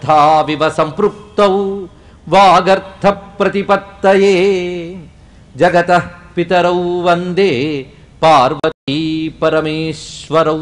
తథావివ సంపృక్తౌ వాగర్థ ప్రతిపత్తయే జగతః పితరౌ వందే పార్వతీ పరమేశ్వరౌ.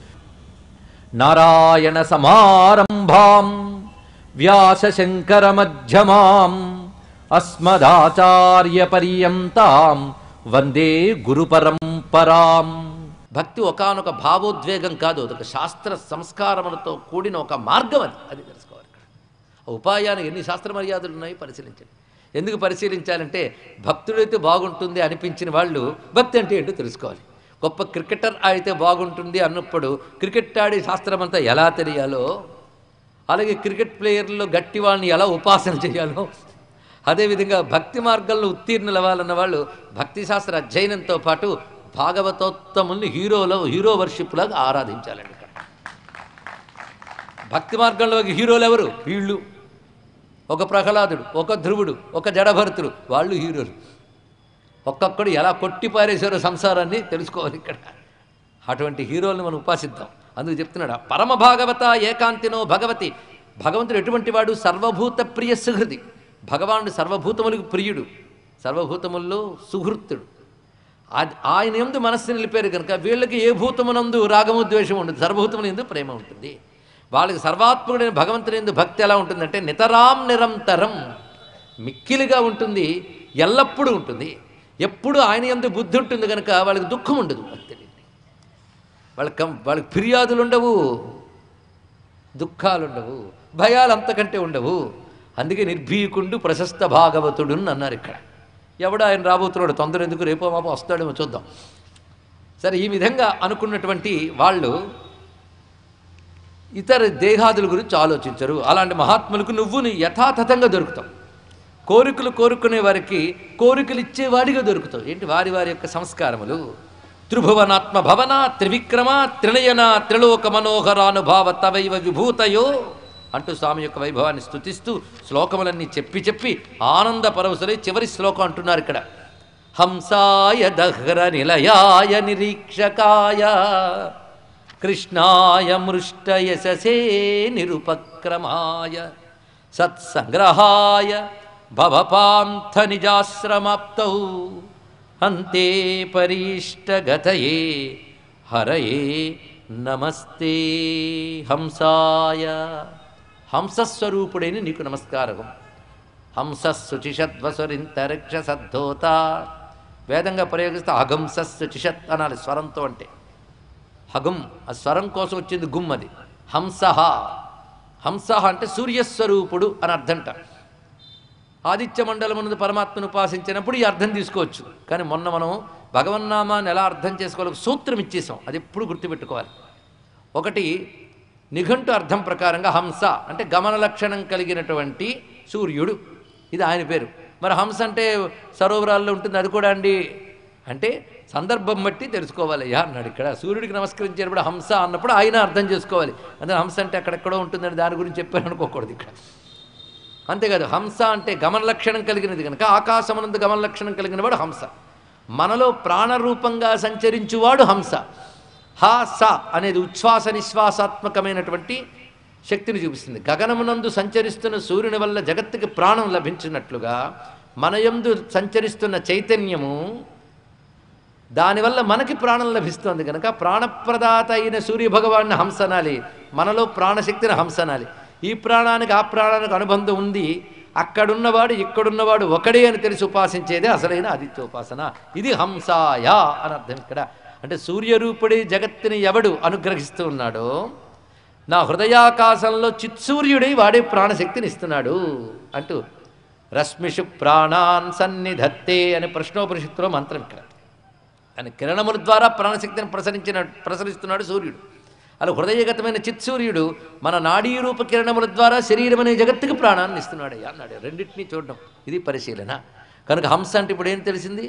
నారాయణ సమారంభాం వ్యాసశంకర మధ్యమాం అస్మదాచార్య పర్యంతాం వందే గురు పరంపరాం. భక్తి ఒకానొక భావోద్వేగం కాదు, అదొక శాస్త్ర సంస్కారములతో కూడిన ఒక మార్గం. అది తెలుసుకోవాలి. ఇక్కడ ఆ ఉపాయానికి ఎన్ని శాస్త్ర మర్యాదలు ఉన్నాయి పరిశీలించండి. ఎందుకు పరిశీలించాలంటే భక్తుడైతే బాగుంటుంది అనిపించిన వాళ్ళు భక్తి అంటే ఏంటో తెలుసుకోవాలి. గొప్ప క్రికెటర్ అయితే బాగుంటుంది అన్నప్పుడు క్రికెట్ ఆడే శాస్త్రం అంతా ఎలా తెలియాలో, అలాగే క్రికెట్ ప్లేయర్లో గట్టి వాళ్ళని ఎలా ఉపాసన చేయాలో, అదేవిధంగా భక్తి మార్గంలో ఉత్తీర్ణులు అవ్వాలన్న వాళ్ళు భక్తి శాస్త్ర అధ్యయనంతో పాటు భాగవతోత్తముల్ని హీరో వర్షిప్లాగా ఆరాధించాలండి. ఇక్కడ భక్తి మార్గంలోకి హీరోలు ఎవరు? వీళ్ళు. ఒక ప్రహ్లాదుడు, ఒక ధ్రువుడు, ఒక జడభరతుడు, వాళ్ళు హీరోలు. ఒక్కొక్కడు ఎలా కొట్టి పారేశారో సంసారాన్ని తెలుసుకోవాలి. ఇక్కడ అటువంటి హీరోల్ని మనం ఉపాసిద్దాం. అందుకు చెప్తున్నాడు పరమ భాగవత ఏకాంతినో భగవతి. భగవంతుడు ఎటువంటి వాడు? సర్వభూత ప్రియ సుహృది. భగవానుడు సర్వభూతములకు ప్రియుడు, సర్వభూతముల్లో సుహృత్తుడు. ఆయన యందు మనస్సు నిలిపారు కనుక వీళ్ళకి ఏ భూతమునందు రాగము ద్వేషం ఉండదు, సర్వభూతముల యందు ప్రేమ ఉంటుంది. వాళ్ళకి సర్వాత్మకుడైన భగవంతుని యందు భక్తి ఎలా ఉంటుందంటే నితరాం నిరంతరం, మిక్కిలిగా ఉంటుంది, ఎల్లప్పుడూ ఉంటుంది. ఎప్పుడు ఆయన యందు బుద్ధి ఉంటుంది కనుక వాళ్ళకి దుఃఖం ఉండదు. తెలియదు వాళ్ళకి ఫిర్యాదులు ఉండవు, దుఃఖాలు ఉండవు, భయాలు అంతకంటే ఉండవు. అందుకే నిర్భీకుండు ప్రశస్త భాగవతుడు అన్నారు. ఇక్కడ ఎవడు ఆయన రాబోతున్నాడు, తొందర ఎందుకు, రేపో మాపో వస్తాడేమో చూద్దాం. సరే, ఈ విధంగా అనుకున్నటువంటి వాళ్ళు ఇతర దేహాదుల గురించి ఆలోచించరు. అలాంటి మహాత్ములకు నువ్వు యథాతథంగా దొరుకుతావు. కోరికలు కోరుకునే వారికి కోరికలు ఇచ్చేవాడిగా దొరుకుతావు. ఏంటి? వారి వారి యొక్క సంస్కారములు. త్రిభువనాత్మ భవన త్రివిక్రమ త్రినయన త్రిలోక మనోహరానుభావ తవైవ విభూతయో అంటూ స్వామి యొక్క వైభవాన్ని స్తుతిస్తూ శ్లోకములన్నీ చెప్పి చెప్పి ఆనంద పరవశులై చివరి శ్లోకం అంటున్నారు ఇక్కడ. హంసాయ దహ్ర నిలయాయ నిరీక్షకాయ కృష్ణాయ మృష్ట యశసే నిరుపక్రమాయ సత్సంగ్రహాయ భవపాంథ నిజాశ్రమాప్తౌ అంతే పరీష్టగతయే హరయే నమస్తే హంసాయ. హంసస్వరూపుడైన నీకు నమస్కారం. హంసశుచిషద్వసురింతరిక్ష సద్ధోత. వేదంగా ప్రయోగిస్తే అహంసశుచిషత్ అనాలి స్వరంతో. అంటే హగం ఆ స్వరం కోసం వచ్చింది గుమ్. అది హంస. హంస అంటే సూర్యస్వరూపుడు అని అర్థంట. ఆదిత్య మండలమునందు పరమాత్మను ఉపాసించినప్పుడు ఈ అర్థం తీసుకోవచ్చు. కానీ మొన్న మనం భగవన్నామాన్ని ఎలా అర్థం చేసుకోవాలి సూత్రం ఇచ్చేసాం. అది ఎప్పుడు గుర్తుపెట్టుకోవాలి. ఒకటి నిఘంటు అర్థం ప్రకారంగా హంస అంటే గమన లక్షణం కలిగినటువంటి సూర్యుడు, ఇది ఆయన పేరు. మరి హంస అంటే సరోవరాల్లో ఉంటుంది, అది కూడా అండి అంటే సందర్భం బట్టి తెలుసుకోవాలయ్యా అన్నాడు. ఇక్కడ సూర్యుడికి నమస్కరించేటప్పుడు హంస అన్నప్పుడు ఆయన అర్థం చేసుకోవాలి. అందుకే హంస అంటే అక్కడెక్కడో ఉంటుందని దాని గురించి చెప్పాను అనుకోకూడదు ఇక్కడ. అంతేకాదు, హంస అంటే గమన లక్షణం కలిగినది కనుక ఆకాశమునందు గమన లక్షణం కలిగిన వాడు హంస. మనలో ప్రాణరూపంగా సంచరించువాడు హంస. హ స అనేది ఉచ్ఛ్వాస నిశ్వాసాత్మకమైనటువంటి శక్తిని చూపిస్తుంది. గగనమునందు సంచరిస్తున్న సూర్యుని వల్ల జగత్తుకి ప్రాణం లభించినట్లుగా మనయందు సంచరిస్తున్న చైతన్యము దానివల్ల మనకి ప్రాణం లభిస్తుంది కనుక ప్రాణప్రదాత అయిన సూర్యభగవాన్ని హంసనాలి, మనలో ప్రాణశక్తిని హంసనాలి. ఈ ప్రాణానికి ఆ ప్రాణానికి అనుబంధం ఉంది. అక్కడున్నవాడు ఇక్కడున్నవాడు ఒకడే అని తెలిసి ఉపాసించేదే అసలైన ఆదిత్యోపాసన. ఇది హంసాయ అని అర్థం ఇక్కడ. అంటే సూర్యరూపుడి జగత్తుని ఎవడు అనుగ్రహిస్తూ ఉన్నాడో నా హృదయాకాశంలో చిత్సూర్యుడై వాడే ప్రాణశక్తిని ఇస్తున్నాడు అంటూ రశ్మిషు ప్రాణాన్ సన్నిధత్తే అని ప్రశ్నోపనిషత్తులో మంత్రం ఇక్కడ. అని కిరణముల ద్వారా ప్రాణశక్తిని ప్రసరిస్తున్నాడు సూర్యుడు. అలా హృదయగతమైన చిత్సూర్యుడు మన నాడీ రూప కిరణముల ద్వారా శరీరం అనే జగత్తుకి ప్రాణాన్ని ఇస్తున్నాడు అన్నాడు. రెండింటినీ చూడడం ఇది పరిశీలన. కనుక హంస అంటే ఇప్పుడు ఏం తెలిసింది?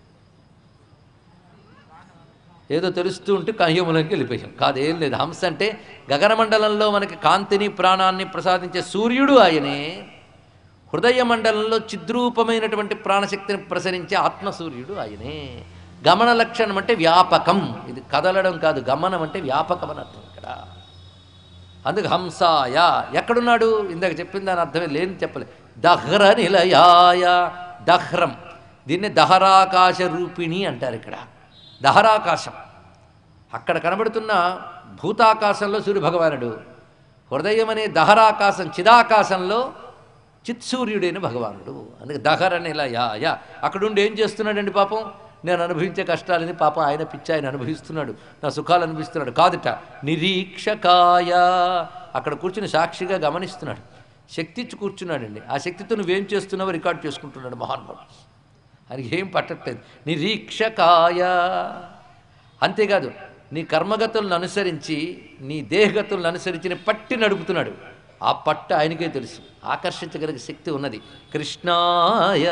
ఏదో తెలుస్తూ ఉంటే కయ్యములకి వెళ్ళిపోయాం. కాదు, ఏం లేదు. హంస అంటే గగనమండలంలో మనకి కాంతిని ప్రాణాన్ని ప్రసాదించే సూర్యుడు ఆయనే. హృదయ మండలంలో చిద్రూపమైనటువంటి ప్రాణశక్తిని ప్రసరించే ఆత్మసూర్యుడు ఆయనే. గమన లక్షణం అంటే వ్యాపకం. ఇది కదలడం కాదు, గమనం అంటే వ్యాపకం అని అర్థం ఇక్కడ. అందుకు హంసాయ. ఎక్కడున్నాడు? ఇందాక చెప్పింది దాని అర్థమే లేని చెప్పలే. దహ్ర నిలయాయ. దహ్రం, దీన్ని దహరాకాశ రూపిణి అంటారు. ఇక్కడ దహరాకాశం, అక్కడ కనబడుతున్న భూతాకాశంలో సూర్యభగవానుడు, హృదయం అనే దహరాకాశం చిదాకాశంలో చిత్సూర్యుడైన భగవానుడు. అందుకే దహర నిలయాయ. అక్కడుండి ఏం చేస్తున్నాడండి పాపం? నేను అనుభవించే కష్టాలని పాపం ఆయన పిచ్చి ఆయన అనుభవిస్తున్నాడు, నా సుఖాలు అనుభవిస్తున్నాడు కాదుట. నిరీక్షకాయ, అక్కడ కూర్చుని సాక్షిగా గమనిస్తున్నాడు, శక్తి ఇచ్చి కూర్చున్నాడండి. ఆ శక్తితో నువ్వేం చేస్తున్నావో రికార్డ్ చేసుకుంటున్నాడు మహానుభావుడు. ఆయనకి ఏం పట్టట్లేదు. నిరీక్షకాయ. అంతేకాదు, నీ కర్మగతులను అనుసరించి నీ దేహగతులను అనుసరించి పట్టి నడుపుతున్నాడు. ఆ పట్టు ఆయనకే తెలుసు, ఆకర్షించగలిగే శక్తి ఉన్నది. కృష్ణాయ.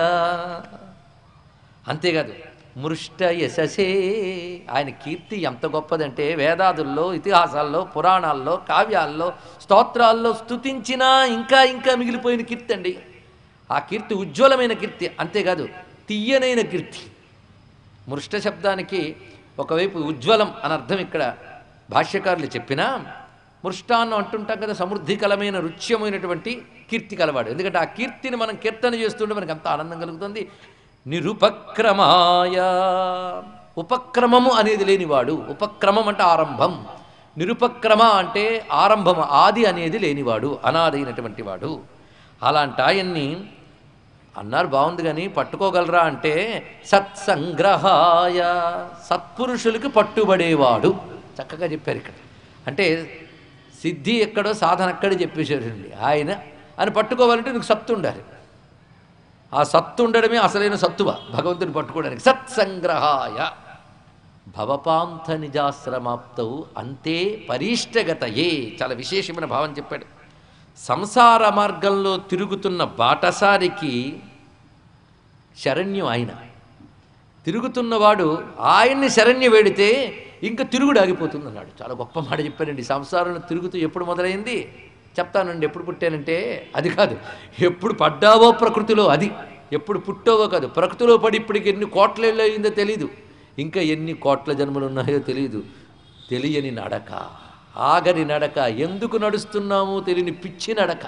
అంతేకాదు, మృష్ట యశసే. ఆయన కీర్తి ఎంత గొప్పదంటే వేదాదుల్లో, ఇతిహాసాల్లో, పురాణాల్లో, కావ్యాల్లో, స్తోత్రాల్లో స్తుతించినా ఇంకా ఇంకా మిగిలిపోయిన కీర్తి అండి. ఆ కీర్తి ఉజ్వలమైన కీర్తి. అంతేకాదు, తీయనైన కీర్తి. మృష్ట శబ్దానికి ఒకవైపు ఉజ్వలం అని అర్థం ఇక్కడ భాష్యకారులు చెప్పినా, మృష్టాన్నం అంటుంటాం కదా, సమృద్ధికరమైన రుచ్యమైనటువంటి కీర్తి కలవాడు. ఎందుకంటే ఆ కీర్తిని మనం కీర్తన చేస్తుంటే మనకు అంత ఆనందం కలుగుతుంది. నిరుపక్రమాయ. ఉపక్రమము అనేది లేనివాడు. ఉపక్రమం అంటే ఆరంభం, నిరుపక్రమ అంటే ఆరంభం, ఆది అనేది లేనివాడు, అనాదైనటువంటి వాడు. అలాంటి ఆయన్ని అన్నారు. బాగుంది, కానీ పట్టుకోగలరా అంటే సత్సంగ్రహాయ. సత్పురుషులకి పట్టుబడేవాడు. చక్కగా చెప్పారు ఇక్కడ. అంటే సిద్ధి ఎక్కడో సాధన అక్కడే చెప్పేశారండి. ఆయన అని పట్టుకోవాలంటే నీకు సత్తు ఉండాలి. ఆ సత్తు ఉండడమే అసలైన సత్తువ భగవంతుని పట్టుకోవడానికి. సత్సంగ్రహాయ. భవపాంథ నిజాశ్రమాప్తవు అంతే పరీష్టగతయే. చాలా విశేషమైన భావం చెప్పాడు. సంసార మార్గంలో తిరుగుతున్న బాటసారికి శరణ్యం ఆయన. తిరుగుతున్నవాడు ఆయన్ని శరణ్య వేడితే ఇంకా తిరుగుడు ఆగిపోతుంది అన్నాడు. చాలా గొప్ప మాట చెప్పానండి. సంసారంలో తిరుగుతూ ఎప్పుడు మొదలైంది చెప్తానండి. ఎప్పుడు పుట్టానంటే అది కాదు, ఎప్పుడు పడ్డావో ప్రకృతిలో, అది ఎప్పుడు పుట్టావో కాదు, ప్రకృతిలో పడి ఇప్పటికి ఎన్ని కోట్ల అయిందో తెలీదు, ఇంకా ఎన్ని కోట్ల జన్మలు ఉన్నాయో తెలీదు. తెలియని నడక, ఆగని నడక, ఎందుకు నడుస్తున్నామో తెలియని పిచ్చి నడక.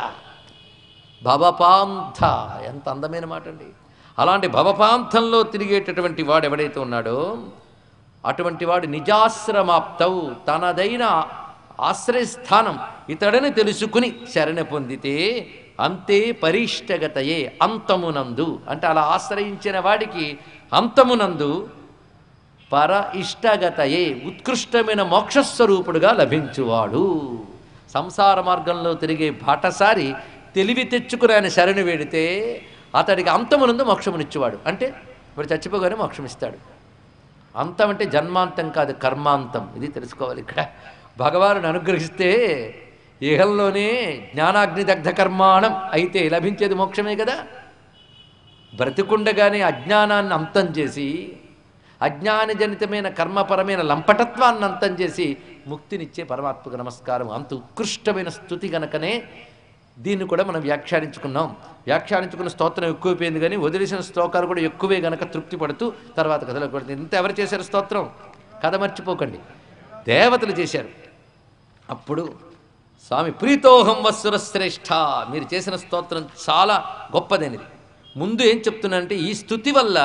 భవపాంథ, ఎంత అందమైన మాట అండి. అలాంటి భవపాంథంలో తిరిగేటటువంటి వాడు ఎవడైతే ఉన్నాడో అటువంటి వాడు నిజాశ్రమాప్తవు, తనదైన ఆశ్రయస్థానం ఇతడని తెలుసుకుని శరణ పొందితే అంతే పరిష్టగతయే. అంతమునందు అంటే అలా ఆశ్రయించిన వాడికి అంతమునందు పర ఇష్టగతయే, ఉత్కృష్టమైన మోక్షస్వరూపుడుగా లభించువాడు. సంసార మార్గంలో తిరిగే బాటసారి తెలివి తెచ్చుకుని ఆయన శరణు వేడితే అతడికి అంతమునందు మోక్షమునిచ్చేవాడు. అంటే ఇప్పుడు చచ్చిపోగానే మోక్షం ఇస్తాడు. అంతం అంటే జన్మాంతం కాదు, కర్మాంతం. ఇది తెలుసుకోవాలి ఇక్కడ. భగవానుని అనుగ్రహిస్తే ఇహంలోనే జ్ఞానాగ్నిదగ్ధ కర్మాణం అయితే లభించేది మోక్షమే కదా. బ్రతికుండగానే అజ్ఞానాన్ని అంతం చేసి, అజ్ఞానజనితమైన కర్మపరమైన లంపటత్వాన్ని అంతం చేసి ముక్తినిచ్చే పరమాత్మకు నమస్కారం. అంత ఉత్కృష్టమైన స్థుతి గనకనే దీన్ని కూడా మనం వ్యాఖ్యానించుకున్నాం. వ్యాఖ్యానించుకున్న స్తోత్రం ఎక్కువైపోయింది, కానీ వదిలేసిన శ్లోకాలు కూడా ఎక్కువే గనక తృప్తి పడుతూ తర్వాత కథలకు పడుతుంది. ఇంత ఎవరు చేశారు స్తోత్రం? కథ మర్చిపోకండి, దేవతలు చేశారు. అప్పుడు స్వామి ప్రీతోహం వస్సురశ్రేష్ఠ, మీరు చేసిన స్తోత్రం చాలా గొప్పదైనది. ముందు ఏం చెప్తున్నానంటే, ఈ స్తుతి వల్ల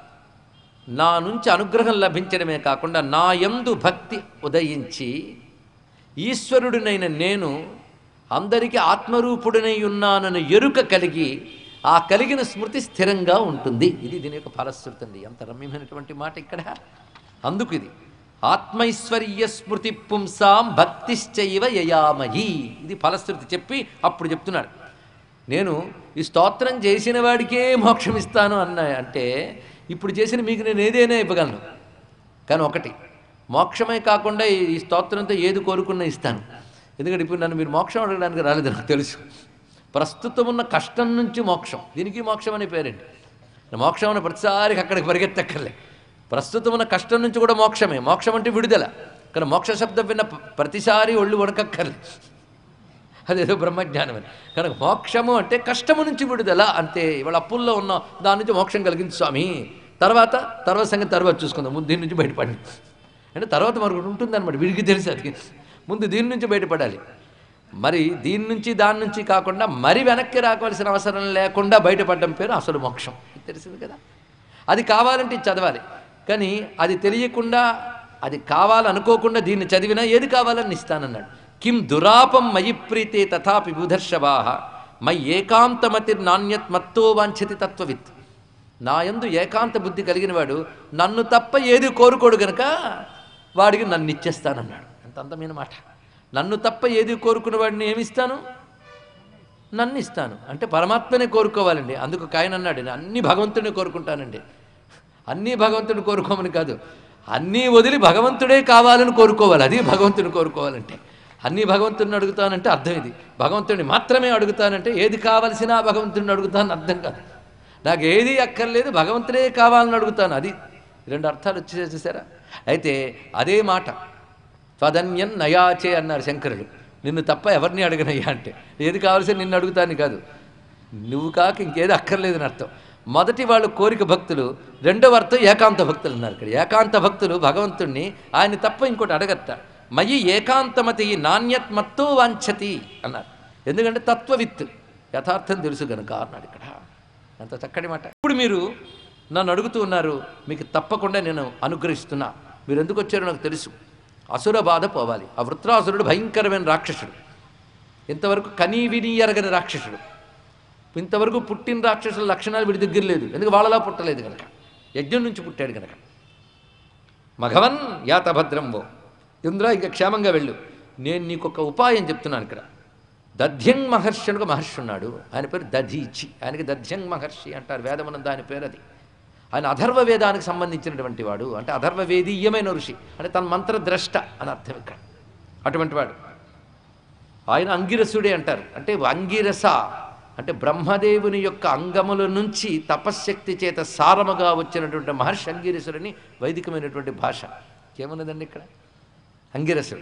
నా నుంచి అనుగ్రహం లభించడమే కాకుండా నా యందు భక్తి ఉదయించి ఈశ్వరుడినైన నేను అందరికీ ఆత్మరూపుడినై ఉన్నానని ఎరుక కలిగి ఆ కలిగిన స్మృతి స్థిరంగా ఉంటుంది. ఇది దీని యొక్క ఫలశ్రుతి అండి. ఎంత రమ్యమైనటువంటి మాట ఇక్కడ. అందుకు ఇది ఆత్మైశ్వర్య స్మృతి పుంసాం భక్తిశ్చైవ యయామహి, ఇది ఫలశ్రుతి చెప్పి అప్పుడు చెప్తున్నాడు. నేను ఈ స్తోత్రం చేసిన వాడికే మోక్షం ఇస్తాను అంటే ఇప్పుడు చేసిన మీకు నేను ఏదైనా ఇవ్వగలను, కానీ ఒకటి మోక్షమే కాకుండా ఈ స్తోత్రంతో ఏది కోరుకున్నా ఇస్తాను. ఎందుకంటే ఇప్పుడు నన్ను మీరు మోక్షం అడగడానికి రాలేదు, నాకు తెలుసు. ప్రస్తుతం ఉన్న కష్టం నుంచి మోక్షం, దీనికి మోక్షం అనే పేరండి. మోక్షం అనే ప్రతిసారికి అక్కడికి పరిగెత్తక్కర్లే. ప్రస్తుతం ఉన్న కష్టం నుంచి కూడా మోక్షమే. మోక్షం అంటే విడుదల, కానీ మోక్ష శబ్దం విన్న ప్రతిసారి ఒళ్ళు వణకక్కర్లే, అదేదో బ్రహ్మజ్ఞానం అని. కనుక మోక్షము అంటే కష్టము నుంచి విడుదల అంతే. ఇవాళ అప్పుల్లో ఉన్న దాని నుంచి మోక్షం కలిగింది స్వామి, తర్వాత సంగతి తర్వాత చూసుకుందాం, ముందు దీని నుంచి బయటపడి అంటే తర్వాత మరొకటి ఉంటుందన్నమాట. వీడికి తెలుసు అది, ముందు దీని నుంచి బయటపడాలి. మరి దీని నుంచి దాని నుంచి కాకుండా మరి వెనక్కి రాకవలసిన అవసరం లేకుండా బయటపడడం పేరు అసలు మోక్షం. తెలిసింది కదా. అది కావాలంటే ఇది చదవాలి, కానీ అది తెలియకుండా అది కావాలనుకోకుండా దీన్ని చదివినా ఏది కావాలని ఇస్తానన్నాడు. కిం దురాపం మయి ప్రీతే తథాపి బుధర్షవాహ మయి ఏకాంతమతి నాణ్యత్ మత్తో వాంఛతి తత్వవిత్. నా యందు ఏకాంత బుద్ధి కలిగిన వాడు నన్ను తప్ప ఏది కోరుకోడు గనక వాడికి నన్ను ఇచ్చేస్తానన్నాడు. ఎంత అందమైన మాట. నన్ను తప్ప ఏది కోరుకున్న వాడిని ఏమిస్తాను? నన్ను ఇస్తాను. అంటే పరమాత్మనే కోరుకోవాలండి. అందుకు కాయన అన్నాడు, నేను అన్ని భగవంతుడిని కోరుకుంటానండి. అన్నీ భగవంతుడిని కోరుకోమని కాదు, అన్నీ వదిలి భగవంతుడే కావాలని కోరుకోవాలి. అది భగవంతుని కోరుకోవాలంటే. అన్నీ భగవంతుడిని అడుగుతానంటే అర్థం ఇది. భగవంతుడిని మాత్రమే అడుగుతానంటే ఏది కావలసినా భగవంతుడిని అడుగుతాను అర్థం కాదు. నాకు ఏది అక్కర్లేదు, భగవంతుడే కావాలని అడుగుతాను. అది రెండు అర్థాలు వచ్చేసేసారా? అయితే అదే మాట త్వదన్యన్ నయాచే అన్నారు శంకరులు. నిన్ను తప్ప ఎవరిని అడగనయ్యా అంటే ఏది కావాల్సి నిన్ను అడుగుతాను కాదు, నువ్వు కాక ఇంకేది అక్కర్లేదని అర్థం. మొదటి వాళ్ళు కోరిక భక్తులు, రెండవ అర్థం ఏకాంత భక్తులు అన్నారు. ఇక్కడ ఏకాంత భక్తులు భగవంతుణ్ణి ఆయన తప్ప ఇంకోటి అడగత్త. మయి ఏకాంతమతి నాణ్యత్మత్తో వాంఛతి అన్నారు. ఎందుకంటే తత్వవిత్, యథార్థం తెలుసు గనుక అన్నాడు. ఇక్కడ ఎంత చక్కటి మాట. ఇప్పుడు మీరు నన్ను అడుగుతూ ఉన్నారు, మీకు తప్పకుండా నేను అనుగ్రహిస్తున్నా. మీరు ఎందుకు వచ్చారో నాకు తెలుసు. అసుర బాధ పోవాలి. ఆ వృత్రాసురుడు భయంకరమైన రాక్షసుడు, ఇంతవరకు కనీ విని ఎరగని రాక్షసుడు. ఇంతవరకు పుట్టిన రాక్షసుల లక్షణాలు వీడి దగ్గర లేదు. ఎందుకు? వాళ్ళలా పుట్టలేదు కనుక, యజ్ఞం నుంచి పుట్టాడు కనుక. మఘవన్ యాత భద్రంబో, ఇంద్ర ఇంకా క్షేమంగా వెళ్ళు. నేను నీకు ఒక ఉపాయం చెప్తున్నాను. ఇక్కడ దధ్యంగ్ మహర్షి అని ఒక మహర్షి ఉన్నాడు. ఆయన పేరు దధీచి. ఆయనకి దధ్యంగ్ మహర్షి అంటారు. వేదమునందు ఆయన పేరు అది. ఆయన అథర్వ వేదానికి సంబంధించినటువంటి వాడు. అంటే అథర్వ వేదీయమైన ఋషి, అంటే తన మంత్రద్రష్ట అని అర్థం ఇక్కడ. అటువంటి వాడు ఆయన. అంగిరసుడే అంటారు. అంటే అంగిరస అంటే బ్రహ్మదేవుని యొక్క అంగముల నుంచి తపశ్శక్తి చేత సారముగా వచ్చినటువంటి మహర్షి అంగిరసుడని వైదికమైనటువంటి భాష. ఏమన్నదండి ఇక్కడ? అంగిరసుడు.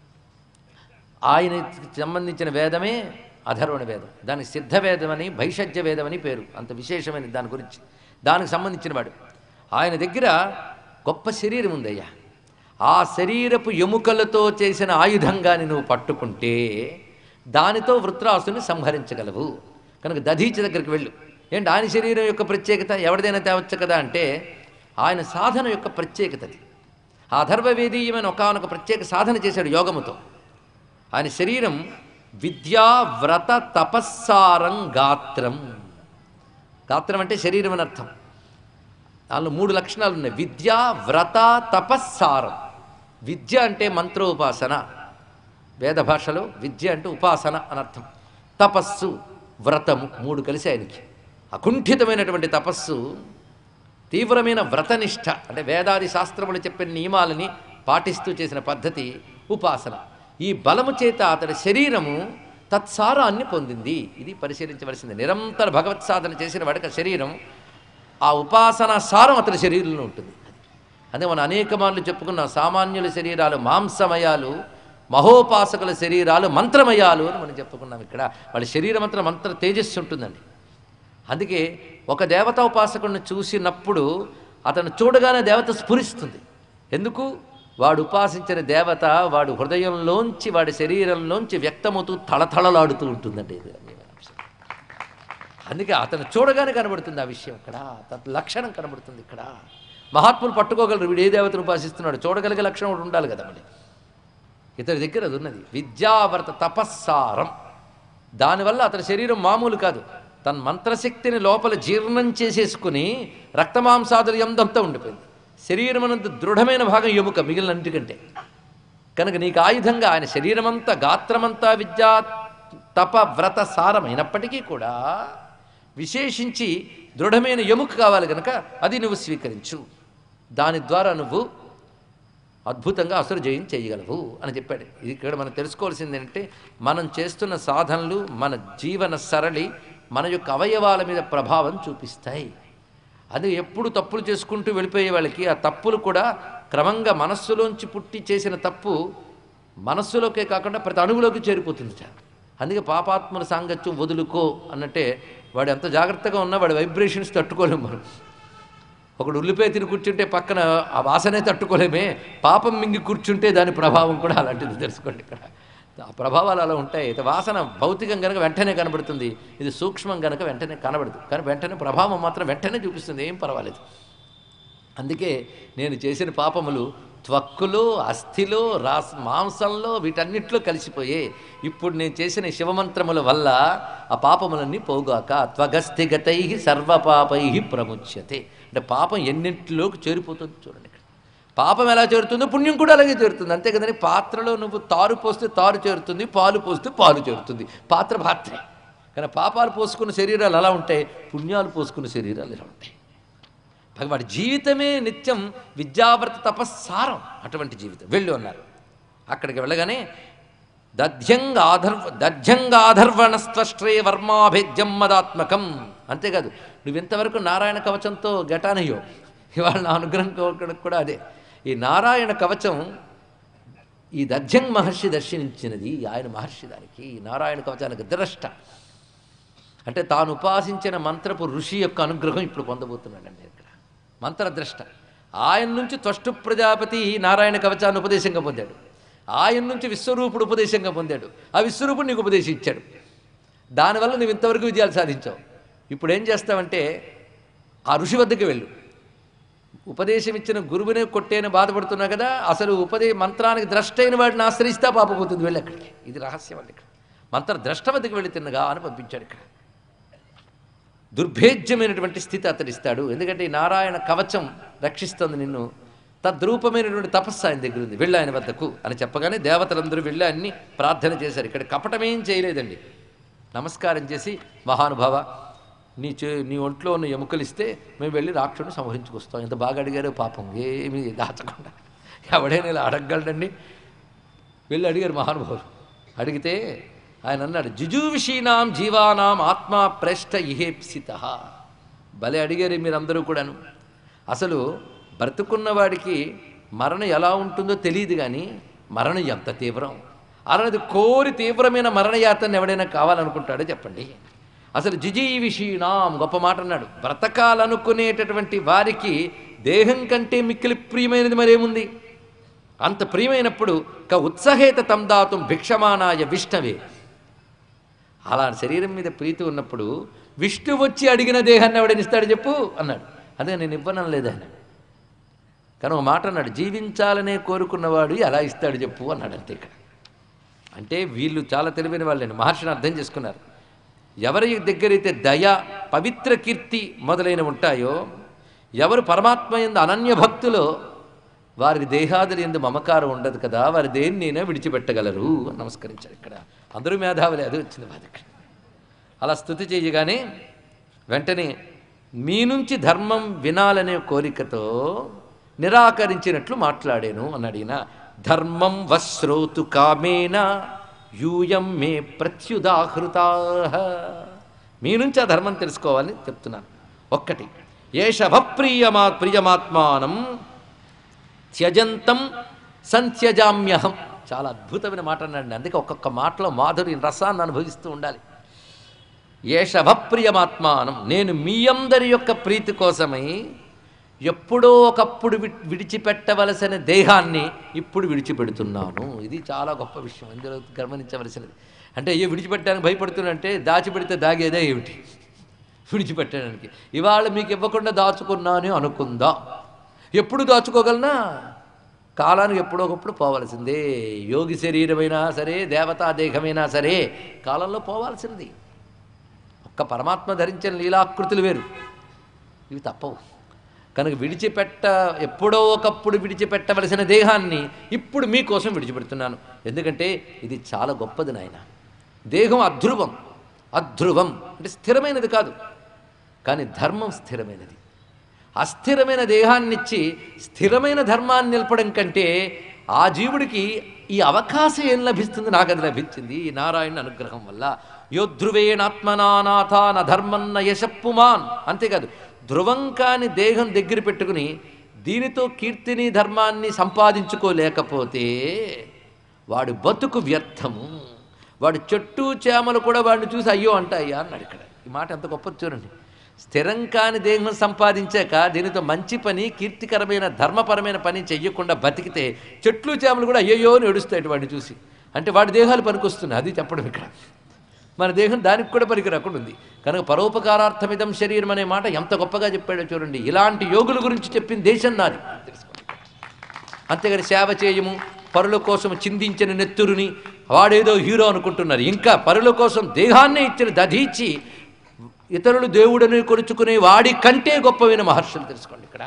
ఆయనకి సంబంధించిన వేదమే అధర్వణ వేదం. దానికి సిద్ధవేదమని భైషజ్య వేదమని పేరు. అంత విశేషమైన దాని గురించి, దానికి సంబంధించిన వాడు. ఆయన దగ్గర గొప్ప శరీరం ఉందయ్యా. ఆ శరీరపు ఎముకలతో చేసిన ఆయుధంగాని నువ్వు పట్టుకుంటే దానితో వృత్రాసుని సంహరించగలవు. కనుక దధీచి దగ్గరికి వెళ్ళు. ఏంటి ఆయన శరీరం యొక్క ప్రత్యేకత? ఎవరిదైనా తేవచ్చు కదా అంటే ఆయన సాధన యొక్క ప్రత్యేకత అది. ఆ అథర్వవేదీయమైన ఒకనొక ప్రత్యేక సాధన చేశాడు యోగముతో. ఆయన శరీరం విద్యా వ్రత తపస్సారం గాత్రం. గాత్రం అంటే శరీరం అని అర్థం. దానిలో 3 లక్షణాలు ఉన్నాయి. విద్య, వ్రత, తపస్సారం. విద్య అంటే మంత్రోపాసన, వేద భాషలో విద్య అంటే ఉపాసన అని అర్థం. తపస్సు, వ్రతము 3 కలిసి ఆయనకి. అకుంఠితమైనటువంటి తపస్సు, తీవ్రమైన వ్రతనిష్ట అంటే వేదాది శాస్త్రములు చెప్పిన నియమాలని పాటిస్తూ చేసిన పద్ధతి ఉపాసన. ఈ బలము చేత అతడి శరీరము తత్సారాన్ని పొందింది. ఇది పరిశీలించవలసింది. నిరంతర భగవత్ సాధన చేసిన వాడికి శరీరం ఆ ఉపాసన సారం అతడి శరీరంలో ఉంటుంది. అదే మనం అనేక మార్లు చెప్పుకున్నాం. సామాన్యుల శరీరాలు మాంసమయాలు, మహోపాసకుల శరీరాలు మంత్రమయాలు అని మనం చెప్పుకున్నాం. ఇక్కడ వాళ్ళ శరీరం అంతా మంత్ర తేజస్సు ఉంటుందండి. అందుకే ఒక దేవతా ఉపాసకుడిని చూసినప్పుడు అతను చూడగానే దేవత స్ఫురిస్తుంది. ఎందుకు? వాడు ఉపాసించిన దేవత వాడు హృదయంలోంచి, వాడి శరీరంలోంచి వ్యక్తమవుతూ తళతళలాడుతూ ఉంటుందండి. అందుకే అతను చూడగానే కనబడుతుంది ఆ విషయం. ఇక్కడ లక్షణం కనబడుతుంది. ఇక్కడ మహాత్ములు పట్టుకోగలరు వీడు ఏ దేవతను ఉపాసిస్తున్నాడు. చూడగలిగే లక్షణం ఒకటి ఉండాలి కదా. మరి ఇతని దగ్గర అది ఉన్నది. విద్యావ్రత తపస్సారం. దానివల్ల అతని శరీరం మామూలు కాదు. తన మంత్రశక్తిని లోపల జీర్ణం చేసేసుకుని రక్తమాంసాదులు ఎంతంతా ఉండిపోయింది. శరీరం అనంత దృఢమైన భాగం ఎముక మిగిలినంటికంటే. కనుక నీకు ఆయుధంగా ఆయన శరీరమంతా, గాత్రమంతా విద్యా తప వ్రత సారమైనప్పటికీ కూడా విశేషించి దృఢమైన ఎముక కావాలి కనుక అది నువ్వు స్వీకరించు. దాని ద్వారా నువ్వు అద్భుతంగా అసుర జయం చేయగలవు అని చెప్పాడు. ఇది ఇక్కడ మనం తెలుసుకోవాల్సింది ఏంటంటే, మనం చేస్తున్న సాధనలు మన జీవన సరళి మన యొక్క అవయవాల మీద ప్రభావం చూపిస్తాయి. అది ఎప్పుడు తప్పులు చేసుకుంటూ వెళ్ళిపోయే వాళ్ళకి ఆ తప్పులు కూడా క్రమంగా మనస్సులోంచి పుట్టి చేసిన తప్పు మనస్సులోకే కాకుండా ప్రతి అణువులోకి చేరిపోతుంది. అందుకే పాపాత్మల సాంగత్యం వదులుకో అన్నట్టే, వాడు ఎంత జాగ్రత్తగా ఉన్నా వాడి వైబ్రేషన్స్ తట్టుకోలేము మనం. ఒకడు ఉల్లిపాయ తిని కూర్చుంటే పక్కన ఆ వాసనే తట్టుకోలేమే, పాపం మింగి కూర్చుంటే దాని ప్రభావం కూడా అలాంటిది. తెలుసుకోండి ఇక్కడ ఆ ప్రభావాలు అలా ఉంటాయి. అయితే వాసన భౌతికం కనుక వెంటనే కనబడుతుంది, ఇది సూక్ష్మం కనుక వెంటనే కనబడదు, కానీ వెంటనే ప్రభావం మాత్రం వెంటనే చూపిస్తుంది, ఏం పర్వాలేదు. అందుకే నేను చేసిన పాపములు త్వక్కులో, అస్థిలో, మాంసంలో, వీటన్నిటిలో కలిసిపోయే. ఇప్పుడు నేను చేసిన శివమంత్రముల వల్ల ఆ పాపములన్నీ పోగాక. త్వగస్థిగతై సర్వపాపై ప్రముచ్యతే. అంటే పాపం ఎన్నింటిలోకి చేరిపోతుంది చూడండి. ఇక్కడ పాపం ఎలా చేరుతుందో పుణ్యం కూడా అలాగే చేరుతుంది, అంతే కదండి. పాత్రలో నువ్వు తారు పోస్తే తారు చేరుతుంది, పాలు పోస్తే పాలు చేరుతుంది, పాత్రే. కానీ పాపాలు పోసుకున్న శరీరాలు అలా ఉంటాయి, పుణ్యాలు పోసుకున్న శరీరాలు ఇలా ఉంటాయి. వాడి జీవితమే నిత్యం విద్యావ్రత తపస్సారం, అటువంటి జీవితం. వెళ్ళు అన్నారు. అక్కడికి వెళ్ళగానే దధ్యంగాధర్వణస్త్వష్ట్రే వర్మాభేద్యం మదాత్మకం. అంతేకాదు, నువ్వు ఇంతవరకు నారాయణ కవచంతో గటానయ్యో, ఇవాళ నా అనుగ్రహం కూడా అదే. ఈ నారాయణ కవచం ఈ దధ్యంగ్ మహర్షి దర్శించినది. ఆయన మహర్షి దానికి, ఈ నారాయణ కవచానికి ద్రష్ట. అంటే తాను ఉపాసించిన మంత్రపు ఋషి యొక్క అనుగ్రహం ఇప్పుడు పొందబోతున్నాడండి. ఇక్కడ మంత్రద్రష్ట. ఆయన నుంచి త్వష్టు ప్రజాపతి నారాయణ కవచాన్ని ఉపదేశంగా పొందాడు, ఆయన నుంచి విశ్వరూపుడు ఉపదేశంగా పొందాడు, ఆ విశ్వరూపుడు నీకు ఉపదేశం ఇచ్చాడు. దానివల్ల నువ్వు ఇంతవరకు విజయాలు సాధించావు. ఇప్పుడు ఏం చేస్తావంటే ఆ ఋషి వద్దకు వెళ్ళు. ఉపదేశం ఇచ్చిన గురువునే కొట్టేని బాధపడుతున్నావు కదా, అసలు మంత్రానికి ద్రష్ట అయిన వాడిని ఆశ్రయిస్తా పాపపోతుంది, వెళ్ళి అక్కడికి. ఇది రహస్యం అండి. ఇక్కడ మంత్ర ద్రష్ట వద్దకు వెళ్ళి తిన్నగా అని పంపించాడు. ఇక్కడ దుర్భేద్యమైనటువంటి స్థితి అతడిస్తాడు, ఎందుకంటే ఈ నారాయణ కవచం రక్షిస్తుంది నిన్ను. తద్రూపమైనటువంటి తపస్సు ఆయన దగ్గర ఉంది, వెళ్ళి ఆయన వద్దకు అని చెప్పగానే దేవతలందరూ వెళ్ళి అన్ని ప్రార్థన చేశారు. ఇక్కడ కపటమేం చేయలేదండి. నమస్కారం చేసి, మహానుభావ, నీ ఒంట్లో ఉన్న ఎముకలు ఇస్తే మేము వెళ్ళి రాక్షసుని సంహరించుకొస్తాం. ఎంత బాగా అడిగారో పాపం, ఏమీ దాచకుండా. ఎవడైనా ఇలా అడగగలడండి? వెళ్ళి అడిగారు మహానుభావులు. అడిగితే ఆయన అన్నాడు, జుజువిషీనాం జీవానాం ఆత్మా ప్రేష్ట ఇహేప్సిత. భలే అడిగారు మీరందరూ కూడాను. అసలు బ్రతుకున్నవాడికి మరణం ఎలా ఉంటుందో తెలియదు, కానీ మరణం ఎంత తీవ్రం అన్నది కోరి తీవ్రమైన మరణయాతను ఎవడైనా కావాలనుకుంటాడో చెప్పండి. అసలు జిజీవిషీనాం గొప్ప మాట అన్నాడు. బ్రతకాలనుకునేటటువంటి వారికి దేహం కంటే మిక్కిలి ప్రియమైనది మరేముంది? అంత ప్రియమైనప్పుడు ఉత్సహేత తం దాతుం భిక్షమానాయ విష్ణవే. అలా శరీరం మీద ప్రీతి ఉన్నప్పుడు విష్ణు వచ్చి అడిగిన దేహాన్ని ఎవడని ఇస్తాడు చెప్పు అన్నాడు. అదే నేను ఇవ్వనం లేదన్న. కానీ ఒక మాట అన్నాడు, జీవించాలనే కోరుకున్నవాడు ఎలా ఇస్తాడు చెప్పు అన్నాడు. అంతే. ఇక్కడ అంటే వీళ్ళు చాలా తెలివైన వాళ్ళని మహర్షిని అర్థం చేసుకున్నారు. ఎవరి దగ్గరైతే దయ, పవిత్ర కీర్తి మొదలైనవి ఉంటాయో, ఎవరు పరమాత్మ యందు అనన్య భక్తులో, వారికి దేహాదులు ఎందు మమకారం ఉండదు కదా, వారి దేన్నైనా విడిచిపెట్టగలరు అని నమస్కరించారు. ఇక్కడ అందరూ మేధావులే, అది వచ్చింది మా దగ్గర. అలా స్తుతి చేయగానే వెంటనే మీ నుంచి ధర్మం వినాలనే కోరికతో నిరాకరించినట్లు మాట్లాడాను అన్నాడు ఈయన. ధర్మం వశ్రోతు కామేన యూయం మే ప్రత్యుదాహృతా. మీ నుంచి ఆ ధర్మం తెలుసుకోవాలని చెప్తున్నాను. ఒక్కటి, ప్రియమాత్మానం త్యజంతం సంత్యజామ్యహం. చాలా అద్భుతమైన మాట అన్నాడు. అందుకే ఒక్కొక్క మాటలో మాధుర్యం, రసాన్ని అనుభవిస్తూ ఉండాలి. ప్రియమాత్మానం, నేను మీ అందరి యొక్క ప్రీతి కోసమై ఎప్పుడో ఒకప్పుడు విడిచిపెట్టవలసిన దేహాన్ని ఇప్పుడు విడిచిపెడుతున్నాను. ఇది చాలా గొప్ప విషయం, ఇందులో గమనించవలసినది. అంటే విడిచిపెట్టడానికి భయపడుతున్నంటే దాచిపెడితే దాగేదే ఏమిటి విడిచిపెట్టడానికి? ఇవాళ మీకు ఇవ్వకుండా దాచుకున్నాను అనుకుందా. ఎప్పుడు దాచుకోగలనా? కాలానికి ఎప్పుడో ఒకప్పుడు పోవాల్సిందే. యోగి శరీరమైనా సరే, దేవతా దేహమైనా సరే కాలంలో పోవాల్సింది. ఒక్క పరమాత్మ ధరించిన లీలాకృతులు వేరు, ఇవి తప్పవు. కనుక ఎప్పుడో ఒకప్పుడు విడిచిపెట్టవలసిన దేహాన్ని ఇప్పుడు మీకోసం విడిచిపెడుతున్నాను. ఎందుకంటే ఇది చాలా గొప్పది నాయన. దేహం అధ్రువం అంటే స్థిరమైనది కాదు, కానీ ధర్మం స్థిరమైనది. అస్థిరమైన దేహాన్నిచ్చి స్థిరమైన ధర్మాన్ని నిలపడం కంటే ఆ జీవుడికి ఈ అవకాశం ఏం లభిస్తుంది? నాకు అది లభించింది ఈ నారాయణ అనుగ్రహం వల్ల. యోధ్రువేణాత్మనానాథ న ధర్మన్న యశప్పుమాన్. అంతేకాదు, ధ్రువం కాని దేహం దగ్గర పెట్టుకుని దీనితో కీర్తిని ధర్మాన్ని సంపాదించుకోలేకపోతే వాడు బతుకు వ్యర్థము. వాడు చెట్టు చేమలు కూడా వాడిని చూసి అయ్యో అంటాయ్యా అన్నాడు. ఇక్కడ ఈ మాట ఎంత గొప్పది చూడండి. స్థిరం కాని దేహం సంపాదించాక దీనితో మంచి పని, కీర్తికరమైన ధర్మపరమైన పని చెయ్యకుండా బతికితే చెట్లు చేమలు కూడా అయ్యో అని ఏడుస్తాయి వాడిని చూసి. అంటే వాడి దేహాలు పనికొస్తున్నాయి, అది చెప్పడం ఇక్కడ. మన దేహం దానికి కూడా పనికి రాకుండా ఉంది. కనుక పరోపకారార్థమిదం శరీరం అనే మాట ఎంత గొప్పగా చెప్పాడో చూడండి. ఇలాంటి యోగుల గురించి చెప్పిన దేశం నాది తెలుసుకోండి. అంతేగాని సేవ చేయము, పరుల కోసం చిందించిన నెత్తురుని వాడేదో హీరో అనుకుంటున్నారు. ఇంకా పరుల కోసం దేహాన్నే ఇచ్చిన దధీచి ఇతరులు దేవుడని కొలుచుకునే వాడి కంటే గొప్పమైన మహర్షులు తెలుసుకోండి ఇక్కడ.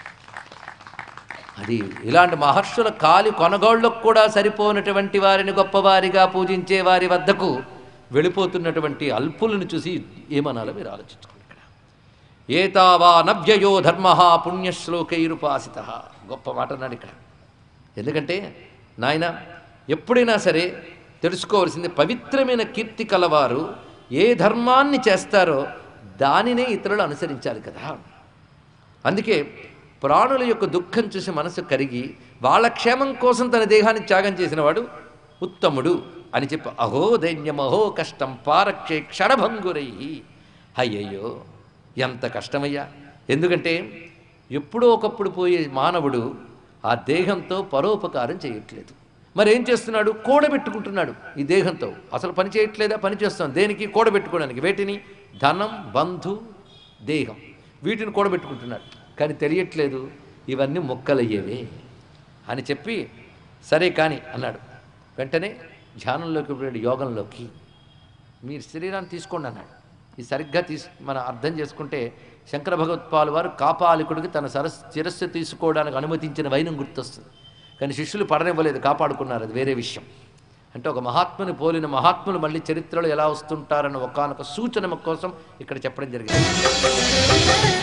అది ఇలాంటి మహర్షుల కాలి కొనగోళ్ళకు కూడా సరిపోనటువంటి వారిని గొప్పవారిగా పూజించే వారి వద్దకు వెళ్ళిపోతున్నటువంటి అల్పులను చూసి ఏమనాలో మీరు ఆలోచించుకోండి ఇక్కడ. ఏతావా నవ్యయో ధర్మ పుణ్యశ్లోకైరుపాసిత. గొప్ప మాట అన్నాడు ఇక్కడ. ఎందుకంటే నాయన ఎప్పుడైనా సరే తెలుసుకోవాల్సింది, పవిత్రమైన కీర్తి కలవారు ఏ ధర్మాన్ని చేస్తారో దానినే ఇతరులు అనుసరించాలి కదా. అందుకే ప్రాణుల యొక్క దుఃఖం చూసి మనసు కరిగి వాళ్ళ క్షేమం కోసం తన దేహాన్ని త్యాగం చేసినవాడు ఉత్తముడు అని చెప్పి అహో దైన్యమహో కష్టం పారక్షే క్షణభంగురై. అయ్యయ్యో ఎంత కష్టమయ్యా. ఎందుకంటే ఎప్పుడో ఒకప్పుడు పోయే మానవుడు ఆ దేహంతో పరోపకారం చేయట్లేదు. మరి ఏం చేస్తున్నాడు? కూడబెట్టుకుంటున్నాడు ఈ దేహంతో. అసలు పని చేయట్లేదా? పని చేస్తాం దేనికి? కూడబెట్టుకోవడానికి. వేటిని? ధనం, బంధు, దేహం, వీటిని కూడబెట్టుకుంటున్నాడు. కానీ తెలియట్లేదు ఇవన్నీ మొక్కలయ్యేవే అని చెప్పి సరే కానీ అన్నాడు. వెంటనే ధ్యానంలోకి వెళ్ళాడు, యోగంలోకి. మీరు శరీరాన్ని తీసుకోండి అన్నాడు. ఇది సరిగ్గా మనం అర్థం చేసుకుంటే శంకర భగవత్పాలు వారు కాపాలికుడికి తన శిరస్సు తీసుకోవడానికి అనుమతించిన వైనం గుర్తొస్తుంది. కానీ శిష్యులు పడనివ్వలేదు, కాపాడుకున్నారు, అది వేరే విషయం. అంటే ఒక మహాత్ముని పోలిన మహాత్ములు మళ్ళీ చరిత్రలో ఎలా వస్తుంటారన్న ఒకానొక సూచన కోసం ఇక్కడ చెప్పడం జరిగింది.